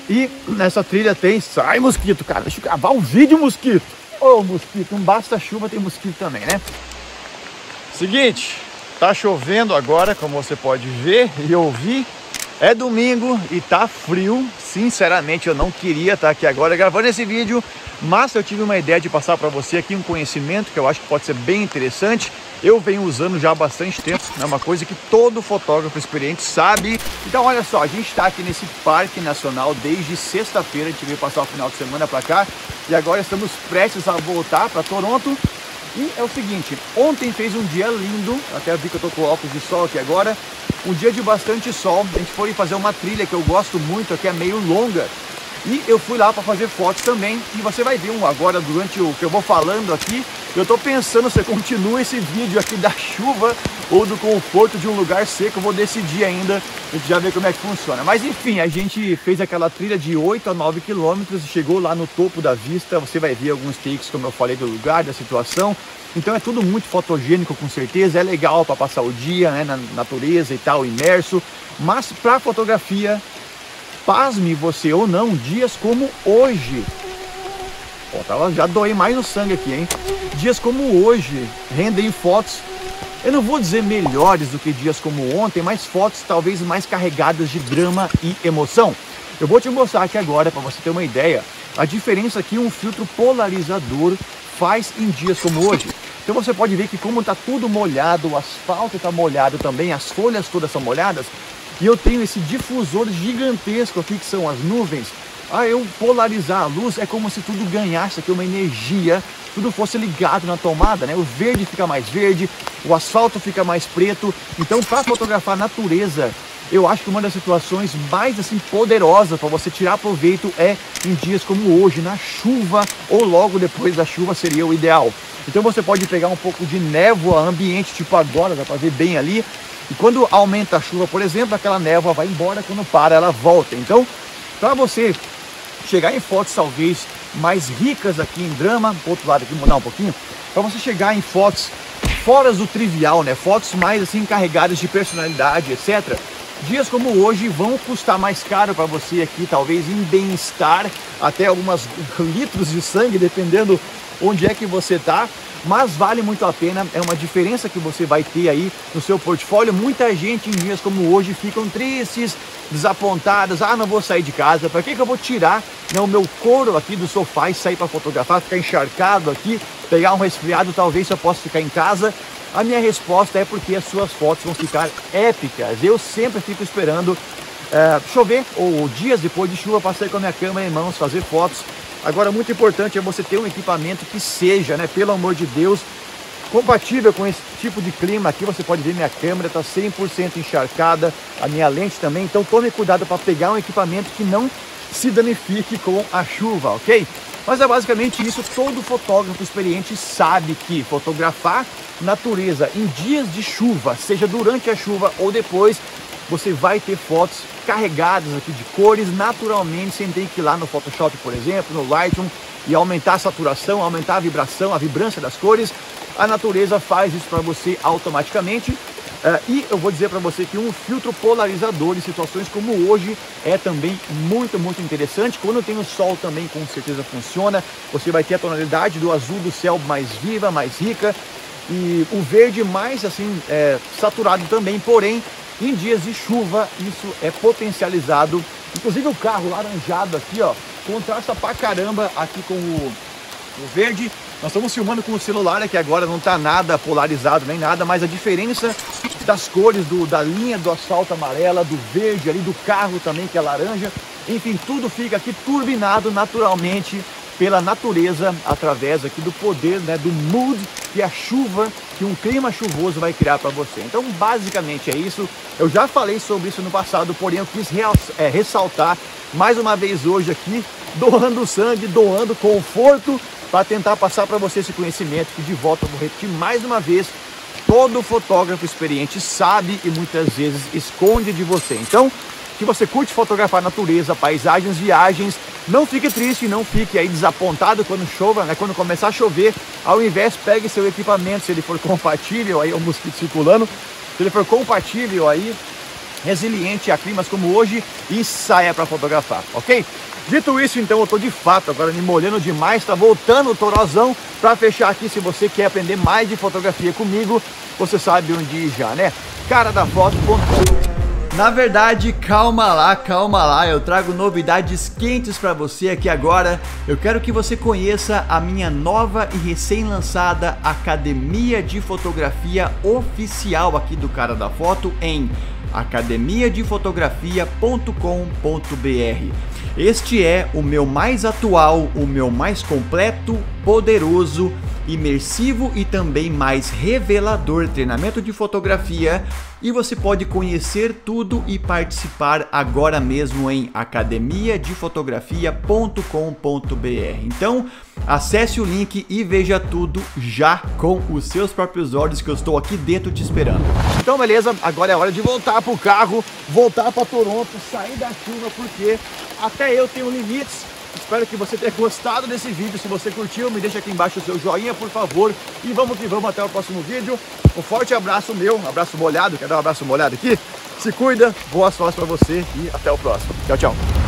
E nessa trilha tem... Sai, mosquito, cara. Deixa eu gravar um vídeo, mosquito. Ô, mosquito, não basta chuva, tem mosquito também, né? Seguinte, tá chovendo agora, como você pode ver e ouvir. É domingo e tá frio. Sinceramente, eu não queria estar aqui agora gravando esse vídeo, mas eu tive uma ideia de passar para você aqui um conhecimento que eu acho que pode ser bem interessante. Eu venho usando já há bastante tempo, é uma coisa que todo fotógrafo experiente sabe. Então olha só, a gente está aqui nesse Parque Nacional desde sexta-feira, a gente veio passar o final de semana para cá e agora estamos prestes a voltar para Toronto. E é o seguinte, ontem fez um dia lindo, até vi que eu tô com óculos de sol aqui agora, um dia de bastante sol. A gente foi fazer uma trilha que eu gosto muito, que é meio longa, e eu fui lá para fazer fotos também, e você vai ver agora durante o que eu vou falando aqui. Eu tô pensando se eu continuo esse vídeo aqui da chuva ou do conforto de um lugar seco, eu vou decidir ainda, a gente já vê como é que funciona. Mas enfim, a gente fez aquela trilha de 8 a 9 quilômetros, chegou lá no topo da vista, você vai ver alguns takes, como eu falei, do lugar, da situação. Então é tudo muito fotogênico, com certeza, é legal para passar o dia, né, na natureza e tal, imerso. Mas para fotografia, pasme você ou não, dias como hoje... Ó, já doei mais no sangue aqui, hein? Dias como hoje rendem fotos, eu não vou dizer melhores do que dias como ontem, mas fotos talvez mais carregadas de drama e emoção. Eu vou te mostrar aqui agora, para você ter uma ideia, a diferença que um filtro polarizador faz em dias como hoje. Então você pode ver que como está tudo molhado, o asfalto está molhado também, as folhas todas são molhadas, e eu tenho esse difusor gigantesco aqui que são as nuvens. Eu polarizar a luz é como se tudo ganhasse aqui uma energia, tudo fosse ligado na tomada, né? O verde fica mais verde, o asfalto fica mais preto. Então, para fotografar a natureza, eu acho que uma das situações mais assim poderosas para você tirar proveito é em dias como hoje, na chuva ou logo depois da chuva seria o ideal. Então você pode pegar um pouco de névoa ambiente, tipo agora, dá para ver bem ali. E quando aumenta a chuva, por exemplo, aquela névoa vai embora, quando para ela volta. Então, para você chegar em fotos talvez mais ricas aqui em drama, do outro lado aqui, mudar um pouquinho, para você chegar em fotos fora do trivial, né? Fotos mais assim carregadas de personalidade, etc. Dias como hoje vão custar mais caro para você aqui, talvez em bem-estar, até alguns litros de sangue, dependendo onde é que você tá. Mas vale muito a pena, é uma diferença que você vai ter aí no seu portfólio. Muita gente em dias como hoje ficam tristes, desapontadas, não vou sair de casa, para que eu vou tirar, né, o meu couro aqui do sofá e sair para fotografar, ficar encharcado aqui, pegar um resfriado, talvez eu possa ficar em casa. A minha resposta é porque as suas fotos vão ficar épicas. Eu sempre fico esperando chover ou dias depois de chuva para sair com a minha câmera em mãos, fazer fotos. Agora, muito importante é você ter um equipamento que seja, né, pelo amor de Deus, compatível com esse tipo de clima. Aqui você pode ver minha câmera está 100% encharcada, a minha lente também. Então tome cuidado para pegar um equipamento que não se danifique com a chuva, ok? Mas é basicamente isso. Todo fotógrafo experiente sabe que fotografar natureza em dias de chuva, seja durante a chuva ou depois, você vai ter fotos carregadas aqui de cores naturalmente, sem ter que ir lá no Photoshop, por exemplo, no Lightroom, e aumentar a saturação, aumentar a vibração, a vibrância das cores. A natureza faz isso para você automaticamente. E eu vou dizer para você que um filtro polarizador em situações como hoje é também muito, muito interessante. Quando tem o sol também, com certeza funciona. Você vai ter a tonalidade do azul do céu mais viva, mais rica, e o verde mais assim saturado também. Porém, em dias de chuva isso é potencializado. Inclusive o carro laranjado aqui, ó, contrasta pra caramba aqui com o verde. Nós estamos filmando com o celular aqui agora, não está nada polarizado nem nada, mas a diferença das cores da linha do asfalto amarela, do verde ali, do carro também que é laranja, enfim, tudo fica aqui turbinado naturalmente pela natureza, através aqui do poder, né, do mood que a chuva, que um clima chuvoso vai criar para você. Então basicamente é isso. Eu já falei sobre isso no passado, porém eu quis ressaltar mais uma vez hoje aqui, doando sangue, doando conforto, para tentar passar para você esse conhecimento que, de volta, eu vou repetir mais uma vez, todo fotógrafo experiente sabe e muitas vezes esconde de você. Então, se você curte fotografar natureza, paisagens, viagens, não fique triste, não fique aí desapontado quando chova, né? Quando começar a chover, ao invés, pegue seu equipamento, se ele for compatível, aí o mosquito circulando, se ele for compatível aí, resiliente a climas como hoje e saia para fotografar, ok? Dito isso, então, eu tô de fato agora me molhando demais, tá voltando o torozão. Para fechar aqui, se você quer aprender mais de fotografia comigo, você sabe onde ir já, né? Caradafoto.com. Na verdade, calma lá, eu trago novidades quentes para você aqui agora. Eu quero que você conheça a minha nova e recém-lançada Academia de Fotografia oficial aqui do Cara da Foto em academiadefotografia.com.br. Este é o meu mais atual, o meu mais completo, poderoso, imersivo e também mais revelador treinamento de fotografia, e você pode conhecer tudo e participar agora mesmo em academiadefotografia.com.br. Então, acesse o link e veja tudo já com os seus próprios olhos, que eu estou aqui dentro te esperando. Então, beleza, agora é hora de voltar pro carro, voltar para Toronto, sair da chuva, porque até eu tenho limites. Espero que você tenha gostado desse vídeo. Se você curtiu, me deixa aqui embaixo o seu joinha, por favor. E vamos que vamos até o próximo vídeo. Um forte abraço meu, um abraço molhado. Quer dar um abraço molhado aqui? Se cuida, boas sortes para você e até o próximo. Tchau, tchau.